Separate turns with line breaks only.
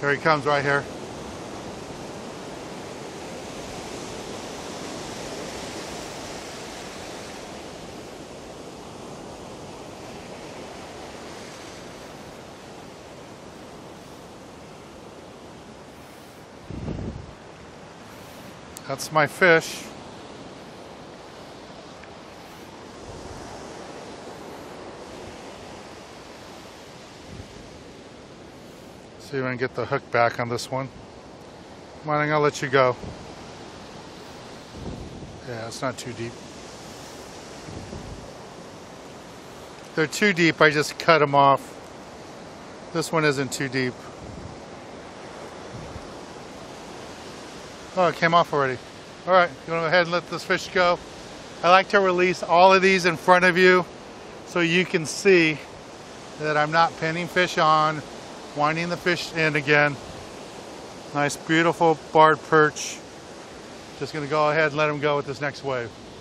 Here he comes right here. That's my fish. See if I can get the hook back on this one. Come on, I'm gonna let you go. Yeah, it's not too deep. If they're too deep, I just cut them off. This one isn't too deep. Oh, it came off already. All right, you want to go ahead and let this fish go? I like to release all of these in front of you so you can see that I'm not pinning fish on, winding the fish in again. Nice, beautiful barred perch. Just gonna go ahead and let him go with this next wave.